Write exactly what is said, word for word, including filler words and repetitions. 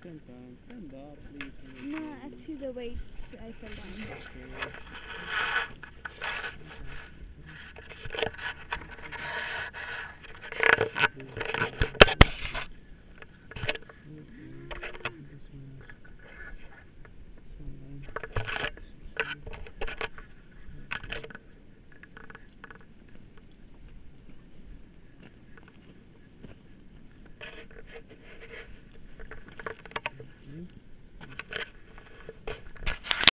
Stand down. Stand up, please. No, actually the weight I fell down. Okay.